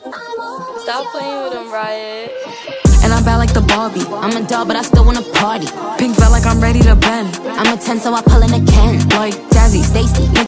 Stop playing with him, Riot. And I'm bad like the Barbie. I'm a doll, but I still wanna party. Pink felt like I'm ready to bend. I'm a 10, so I pull in a Ken. Like Jazzy, Stacy.